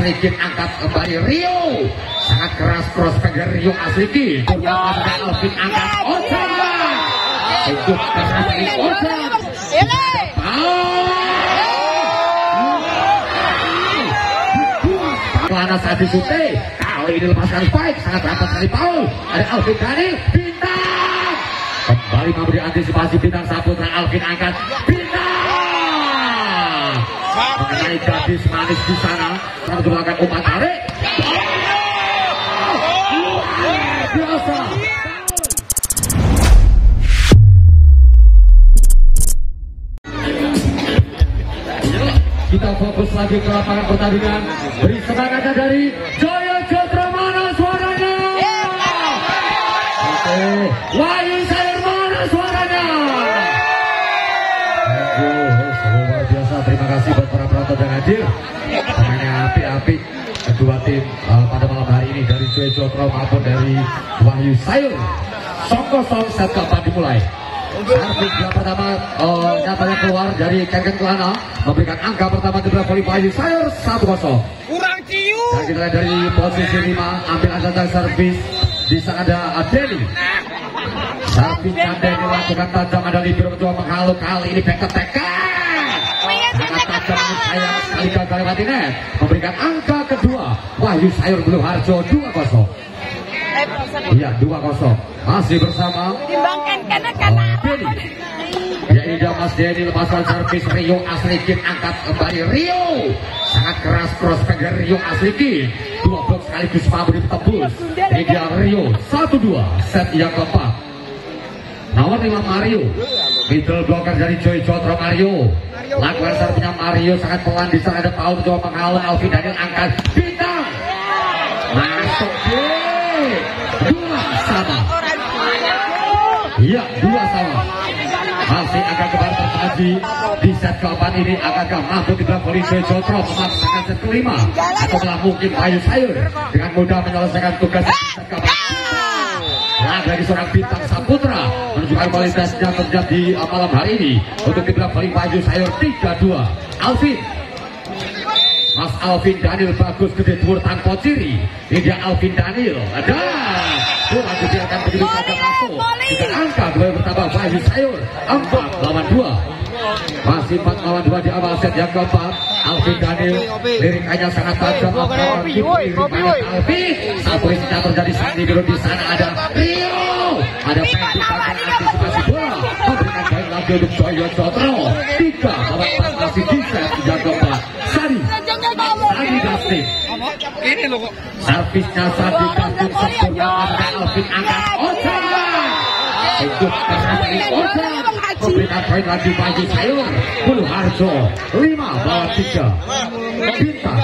Asrikin angkat kembali Rio. Sangat keras prospek dari Rio Asrikin. Alvin angkat Ojan. Cukup keras dari Ojan. Kelana saat disute. Kali ini lepaskan spike. Sangat rapat sekali Paul. Ada Alvin Daniel. Bintang. Kembali memberi antisipasi Bintang Saputra. Alvin angkat Bintang. Mengenai gadis manis di sana. Kita menggunakan umpan tarik. Biasa. Kita fokus lagi ke lapangan pertandingan. Beri semangatnya dari Jaya Chandra, mana suaranya? Oke, Wahyu Sayur, mana suaranya? Luar biasa, terima kasih buat para penonton yang hadir. Pemainnya api-api kedua tim pada malam hari ini dari Jaya Chandra maupun dari Wahyu Sayur. Song set keempat dimulai. Servis yang pertama nyatanya keluar dari Kenken Kelana, memberikan angka pertama kedua voli Wahyu Sayur 1-0. Kurang cium. Dan kita dari posisi 5 ambil angkatan servis. Di sana ada Adeli. Servis Adeli melakukan tajam, ada libero mencoba menghalau, kali ini back attack. Sangat tajam, sayang sekali gagal lewat net. Memberikan angka kedua Wahyu Sayur Blue Harjo 2-0. Iya 2-0. Masih bersama Denny. Ya ini dia Mas Denny, lepaskan servis Rio Asrikin angkat kembali Rio. Sangat keras prospek dari Rio Asrikin. 2 blok sekaligus mampu ditembus. Ini dia Rio 1-2 set yang keempat. Nomor 5 Mario. Middle blocker dari Joy Jotro Mario. Lakukan servisnya Mario sangat pelan, di sana ada Paul mencoba menghalau. Alvin Daniel angkat Bintang. Masuk dua sama. Iya 2 sama. Masih akan kembali tersaji di set keempat ini. Akankah mampu dibilang voli Joy Jotro memaksakan set kelima, atau malah mungkin Wahyu Sayur dengan mudah menyelesaikan tugas di set keempat. Dari seorang Bintang Saputra menunjukkan kualitasnya terjadi malam hari ini untuk dibilang voli Wahyu Sayur 3-2. Alvin, Mas Alvin Daniel bagus gede tur tanpa ciri. Ini dia Alvin Daniel. Ada bola dibiarkan begitu saja masuk. Dengan angka kembali bertambah Wahyu Sayur 4-2. Masih 4-2 di awal set yang keempat. Alvin Daniel lirikannya sangat tajam. Alvin satu isinya terjadi saat di sana ada Rio. Ada pengen antisipasi bola. Memberikan baik lagi untuk Joyo Jotro. 3-4 masih di set yang keempat. Sadi Dustin. Servisnya Sadi Dustin sempurna. Ada Alvin angkat Ojan. Ikut keras dari Ojan. Memberikan poin lagi Wahyu Sayur Blue Harjo 5-3. Bintang.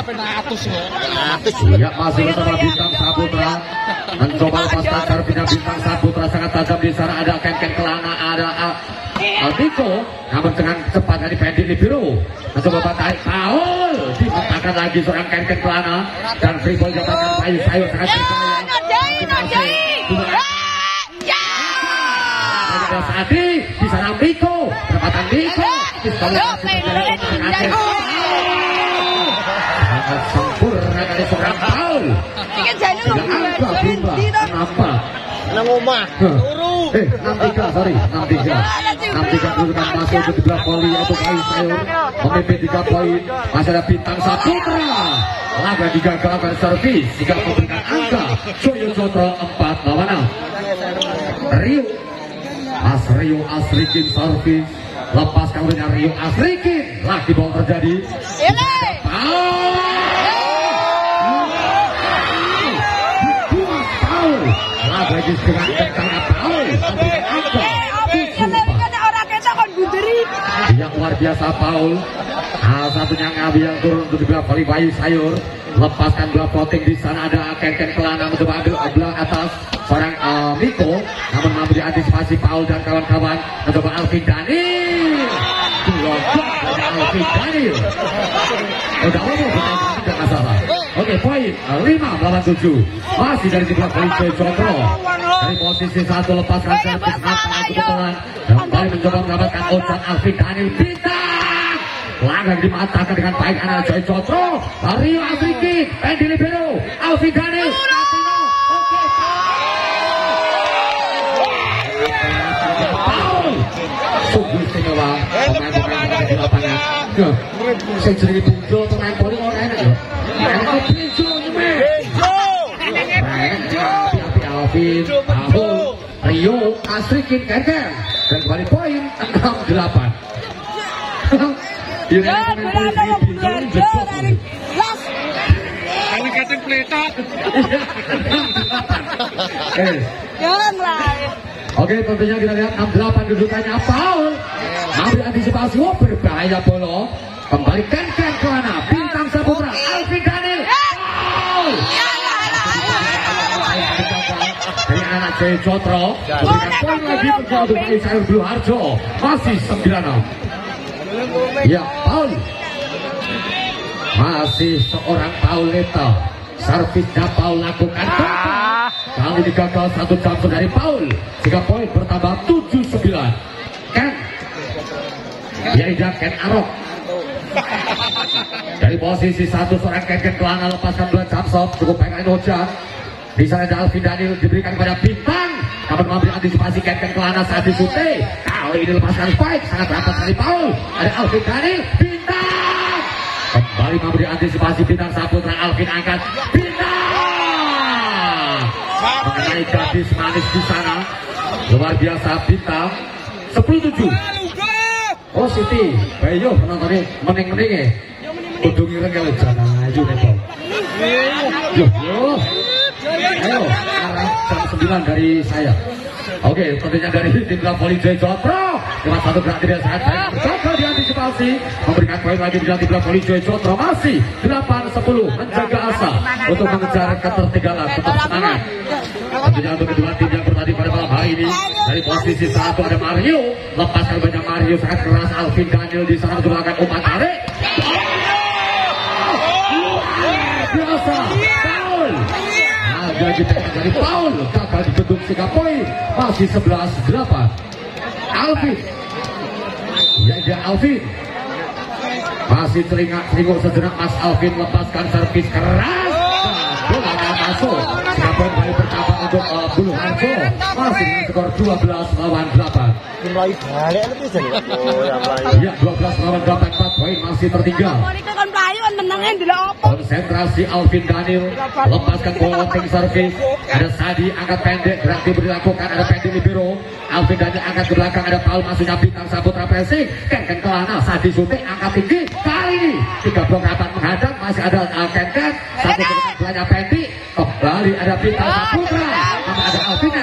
Iya masih bersama Bintang Saputra. Mencoba lepaskan servisnya Bintang Saputra sangat tajam di sana. Ada Kenken Kelana, ada Aldiko, namun dengan cepat dari Fendi Libero mencoba bantai Paul, dimentahkan lagi seorang Kenken Kelana dan free ball jabatan Wahyu Sayur sangat berbahaya. Sadi di sana Miko, perempatan Miko, sangat sempurna dari seorang Paul. Angka berubah, kenapa? Nang omah. 6-3 sorry 6-3 dulukan masuk ke sebelah voli untuk Wahyu Sayur memimpin 3 poin. Masih ada Bintang Saputra laga digagalkan servis jika memberikan angka Joyo Jotro 4-6. Rio Mas Rio Asrikin servis lepaskan olehnya Rio Asrikin, lagi ball terjadi. Lagi dengan tentang Paul. Yang luar biasa Paul. Satunya Ngabi yang turun untuk dibilang voli Wahyu Sayur. Lepaskan bola floating di sana ada Kenken Kelana mencoba ambil bola atas seorang Miko. Namun mampu diantisipasi Paul dan kawan-kawan. Mencoba Alvin Daniel. Alvin Daniel. Udah ngomong tidak masalah. Oke, poin 5-7. Masih dari sebelah voli Joy Jotro. Dari posisi 1 lepaskan servis angka kebetulan. Kembali mencoba mendapatkan Ojan Alvin Daniel Bintang. langgang dimatahkan dengan baik anak Joy Cotro. Rio Afriki, Pendi Libero, Alvin Daniel, oke. Paul, sungguh istimewa pemain-pemain di lapangan. Saya jadi Bunjo pemain poli orang enak loh. Bunjo nyemek. Api Alvin, Paul, Rio, Asrikin, Kenken, dan kembali poin 6-8. Oke, tentunya kita lihat 68 kedudukannya Paul. Ambil antisipasi, berbahaya bola. Kembali Kenken ke mana? Bintang Saputra, Alvin Daniel. Paul. Dari anak Joy Cotro. Memberikan poin lagi untuk Sayur Blue Harjo. Masih 9-6. Ya, Paul. Masih seorang Pauleta. Servisnya Paul lakukan. Kali ini gagal 1 jam dari Paul. Sehingga poin bertambah 7-9. Ken. Yaitu Ken Arok. Dari posisi 1 seorang Ken Kelana lepaskan 2 jam stop. Cukup baik Ojak. Di sana ada Alvin Daniel diberikan kepada Bintang. Namun mengambil antisipasi Ken Kelana saat disute. Kali ini lepaskan spike. Sangat rapat sekali Paul. Ada Alvin Daniel. Bintang. Kembali memberi antisipasi Bintang Saputra. Alvin angkat. Bintang. Mengenai gadis manis di sana. Luar biasa Bintang. 10-7. Oh Siti. Bayo penontonnya meneng-meneng ya. Kudu ngireng kalau jangan aja nih. Yo. Ayo, jam 9 dari saya. Oke, tentunya dari tim Voli Joy Cotro. Cuma 1 gerak tidak sangat baik. Gagal diantisipasi. Memberikan poin lagi di tim Voli Joy Cotro. Masih 8-10. Menjaga asa untuk mengejar ketertinggalan. Tetap semangat. Tentunya untuk kedua tim yang bertanding pada malam hari ini. Dari posisi 1 ada Mario. Lepaskan banyak Mario. Sangat keras Alvin Daniel di sana untuk melakukan umpan tarik. Biasa. Paul. Lagi dari Paul. Gagal dibentuk sehingga poin. Masih 11-8. Alvin. Ya Alvin. Masih teringuk sejenak Mas Alvin lepaskan servis keras. Bola masuk. Sehingga poin kali pertama untuk Bulu Harjo. Masih dengan skor 12-8. Mulai balik lebih jadi. Ya 12-8 4 poin masih tertinggal. Konsentrasi Alvin Daniel. Lepaskan bola ting servis. Ada Sadi angkat pendek. Gerak diberi lakukan. Ada Pendi Libero. Alvin Daniel angkat ke belakang. Ada Paul masuknya Bintang Saputra pressing. Ken Kelana. Sadi Sute angkat tinggi. Kali ini 3 blok rapat menghadang. Masih ada Ken. Satu ke belakang Pendi. Kembali ada Bintang Saputra. Ada Alvin.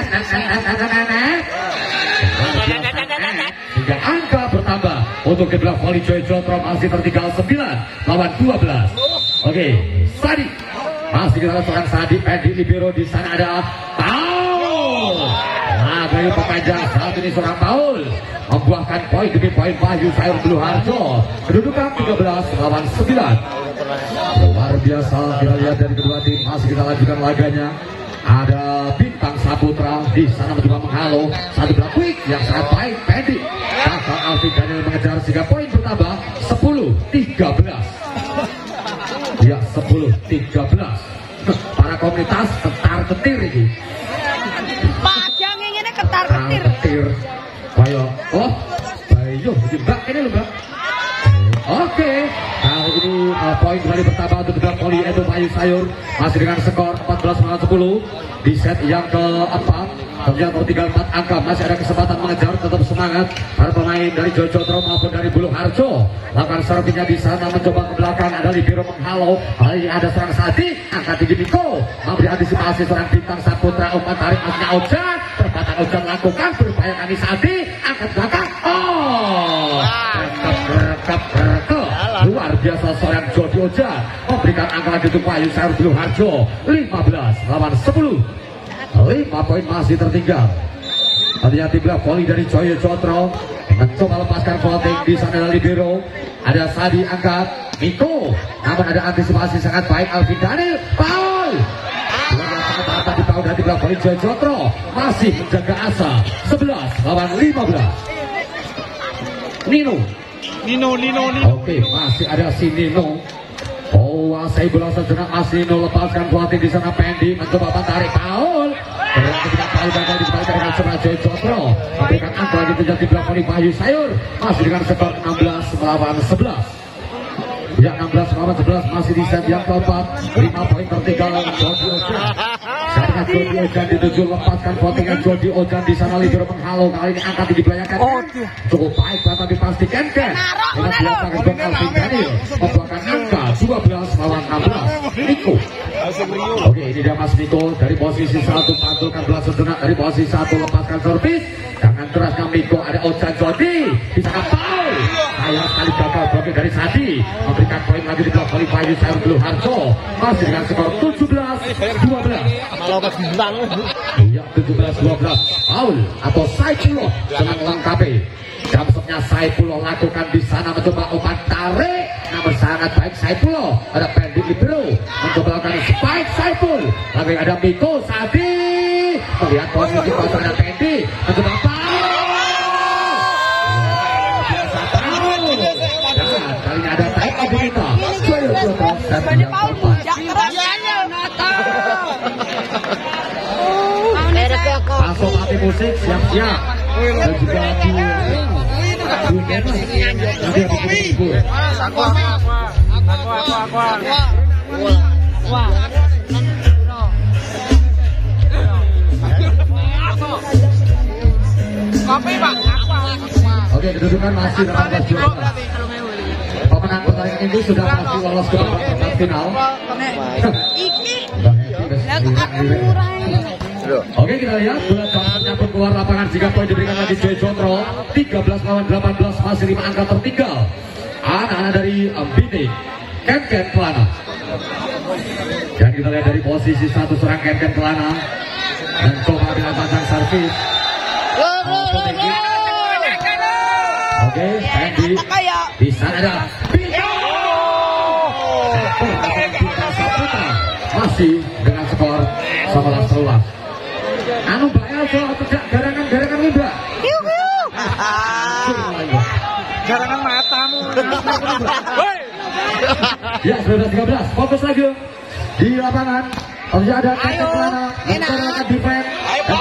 Hingga angka bertambah untuk kedua Voli Joy Cotro masih tertinggal 9-12. Oke, Sadi masih kita seorang Sadi. Pendi Libero di sana ada Paul. Nah, dari pemanjang saat ini seorang Paul membuahkan poin demi poin Wahyu Sayur Blue Harjo. Kedudukan 13-9. Luar biasa kita lihat dari kedua tim. Masih kita lanjutkan laganya. Ada Bintang Saputra di sana mencoba menghalau. Satu gerak quick yang sangat baik Pendi. Gagal Alvin Daniel mengejar sehingga poin bertambah 10-13. Ya 10-13. Para komunitas ketar-ketir ini. Pajang ini ketar-ketir. Ayo, oh, ayo, Mbak ini loh Mbak. Oke, kali ini poin kembali bertambah untuk kedua Voli yaitu Wahyu Sayur. Masih dengan skor 14-10 di set yang keempat. Ternyata tinggal 4 angka. Masih ada kesempatan mengejar. Tetap semangat para pemain dari Joy Cotro maupun dari Bulu Harjo. Lakukan servisnya di sana mencoba ke belakang. Ada Libero menghalau. Kali ini ada serang Sadi. Angkat tinggi Niko. Memberi antisipasi seorang Bintang Saputra. Umpan tarik masuknya Ojan. Perempatan Ojan lakukan. Berbahaya kali Sadi. Angkat belakang. Oh, rekap. Luar biasa seorang Jody Oja memberikan angka lagi untuk Wahyu Sayur Blue Harjo. 15-10. 5 poin masih tertinggal. Tadinya tim Voli dari Joy Cotro mencoba lepaskan volley di sana dari Libero. Ada Sadi angkat Miko. Namun ada antisipasi sangat baik Alvin Daniel. Paul. Tadi Paul dari tim Voli Joy Cotro masih menjaga asa. 11-15. Nino. Nino. Oke, masih ada si Nino. Saya bola sejenak, masih Nino lepaskan pelatih di sana. Pendi mencoba tarik Paul. Ketika Paul gagal dikembalikan dengan sebelah Joy Jotro. Memberikan angka lagi terjadi belakang di Bayu Sayur. Masih dengan skor 16 melawan 11. Ya 16 melawan 11 masih di set yang keempat. 5 poin tertinggal Jody Ojan. Sekarang Jody Ojan dituju lepaskan potingan Jody Ojan di sana libero menghalau. Kali ini angka tinggi belanyakan. Cukup baik tapi pastikan kan. Dengan biasakan Bang Alvin Daniel membuahkan angka 12 melawan 16. Niko. Oke, ini dia Mas Niko dari posisi 1 pantulkan bola sejenak dari posisi 1 lepaskan servis. Jangan keras Niko, ada Ojan Jody di sana Paul. Sayang sekali gagal blokir dari Sadi. Memberikan poin lagi di blok oleh Bayu Sayur Blue Harjo. Masih dengan skor 17-12. Iya 17-12. Paul atau Saipullah dengan lengkapi. Jumpshotnya Saipullah lakukan di sana mencoba umpan tarik. Namun sangat baik Saipullah. Ada Pendi libero mencoba lakukan spike Saipul. Lagi ada Miko Sadi. Melihat posisi pasarnya Pendi mencoba kali ini ada tarik lagi kita. Masuk mati musik siap-siap. Dan juga nanti habis ini ibu. Oke, kedudukan masih 18-12. Pemenang pertandingan ini sudah pasti lolos ke babak perempat final. Oke, kita lihat bola jauhnya pun keluar lapangan jika poin diberikan lagi Joy Jotro. 13 lawan 18 masih 5 angka tertinggal. Anak-anak dari Bintik Ken Kelana. Dan kita lihat dari posisi 1 serang Ken Kelana dan coba dengan pasang servis. Oke, Pendi di sana ada masih dengan skor 11-11. Anu Mbak Elso tidak garangan Libra. Garangan matamu. Ya 19-13. Fokus lagi di lapangan. Harus ada Ken Kelana melakukan defense.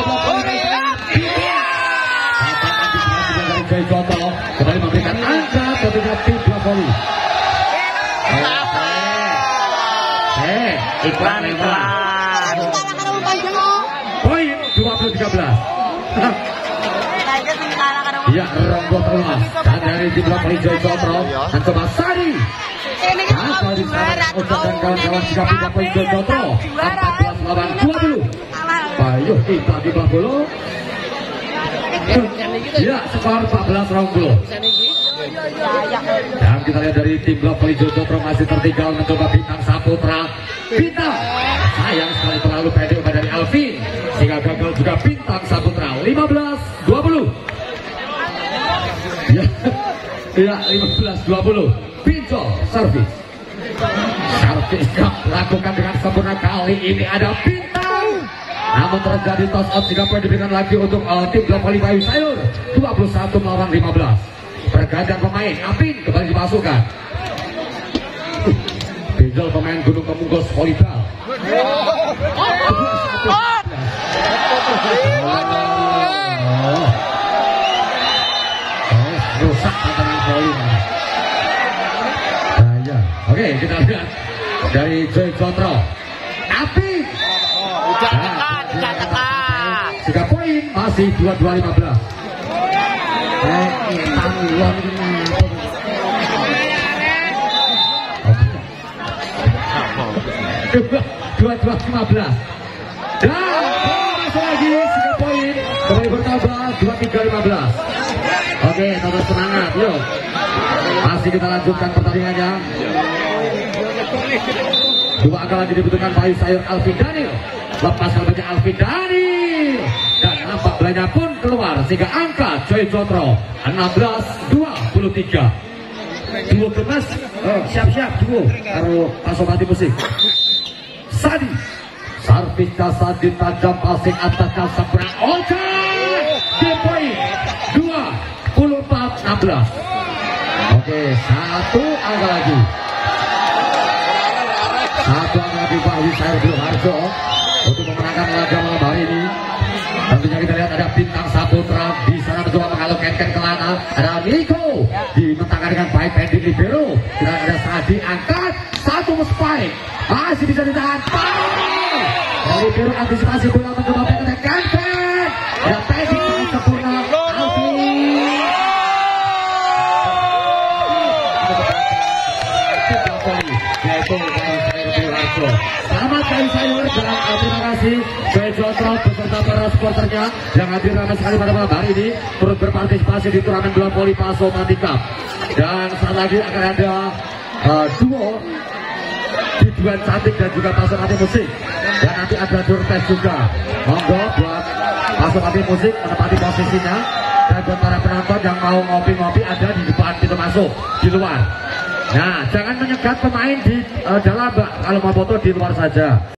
Joy Jotro kembali memberikan angka ketika tiga voli. Iklan. Poin 20-13. Ya rombong terluas dan dari tim voli Joy Jotro dan coba Sari. Asal di sana untuk dan kawan-kawan jika tiga poin Joy Jotro 14 lawan 20. Ayo kita di bola. Ya, skor 14-20. Dan kita lihat dari tim blok Joy Jotro masih tertinggal mencoba Bintang Saputra. Bintang sayang sekali terlalu pendek dari Alvin sehingga gagal juga Bintang Saputra. 15-20. Ya 15-20. Pinjol servis. Servis lakukan dengan sempurna. Kali ini ada Bintang. Namun terjadi toss out jika poin diberikan lagi untuk tim blok voli Bayu Sayur. 21 melawan 15. Pergantian pemain, Apin kembali dimasukkan. Pinjol pemain Gunung Kemunggos volleyball. Rusak pertandingan voli. Oke, kita lihat dari Joy Jotro. Apin. Jika poin masih 22-15. 22-15. Dan masuk lagi 3 poin kembali bertambah 23-15. Oke, tetap semangat, yuk. Masih kita lanjutkan pertandingannya. 2 angka lagi dibutuhkan Bayu Sayur Alvin Daniel. Lepas kabarnya Alvin Daniel dan nampak belanya pun keluar sehingga angka Joy Jotro 16-23. Duo kemas, siap-siap duo karo pasomati musik. Sadi servis Sadi tajam passing atas Kasabra Ojan di poin 24-16. Oke, satu angka lagi. Satu angka lagi Pak Wisayur Harjo untuk memenangkan laga malam hari ini. Tentunya kita lihat ada Bintang Saputra di sana mencoba menghalau Ken Kelana. Ada Niko dimentangkan dengan baik Pendi Libero. Kita ada Sadi angkat satu spike masih bisa ditahan. Libero antisipasi bola mencoba Ken. Ada Pendi sempurna. Selamat kali sayur dan terima kasih Bejoto beserta para supporternya yang hadir ramai sekali pada malam hari ini turut berpartisipasi di turnamen bola voli Paso Mantikap. Dan saat lagi akan ada duo Biduan Cantik dan juga Paso Mati Musik, dan nanti ada door test juga. Monggo buat Paso Mati Musik menempati posisinya, dan buat para penonton yang mau ngopi-ngopi ada di depan pintu masuk di luar. Nah, jangan menyegat pemain di dalam, Mbak. Kalau mau foto di luar saja.